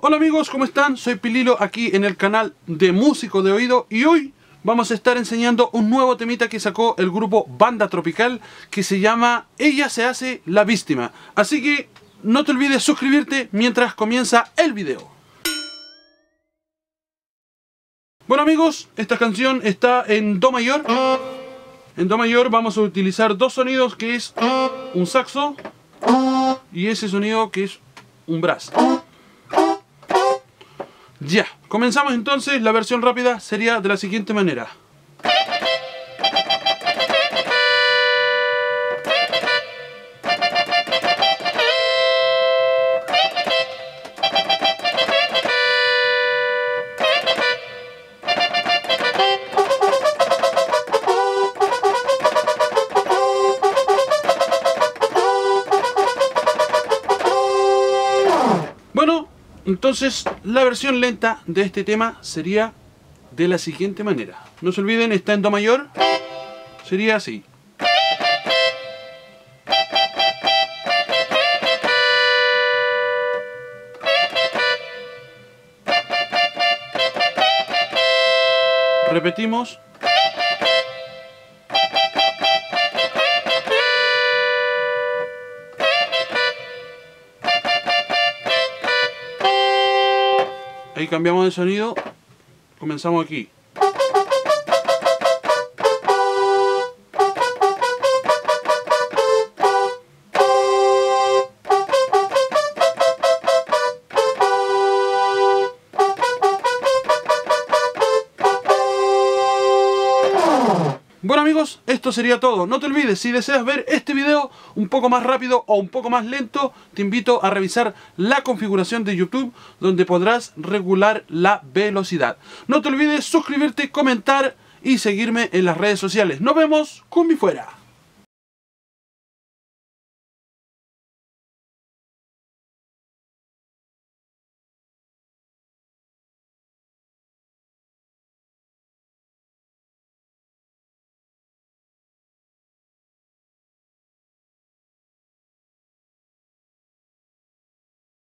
Hola amigos, ¿cómo están? Soy Pililo aquí en el canal de Músico de Oído y hoy vamos a estar enseñando un nuevo temita que sacó el grupo Banda Tropical que se llama Ella se hace la víctima. Así que no te olvides suscribirte mientras comienza el video. Bueno amigos, esta canción está en Do mayor. En Do mayor vamos a utilizar dos sonidos, que es un saxo y ese sonido que es un brass. Ya, comenzamos entonces. La versión rápida sería de la siguiente manera. Bueno, entonces la versión lenta de este tema sería de la siguiente manera. No se olviden, está en Do mayor. Sería así. Repetimos. Ahí cambiamos de sonido. Comenzamos aquí. Bueno amigos, esto sería todo. No te olvides, si deseas ver este video un poco más rápido o un poco más lento, te invito a revisar la configuración de YouTube, donde podrás regular la velocidad. No te olvides suscribirte, comentar y seguirme en las redes sociales. Nos vemos, Cumbi fuera.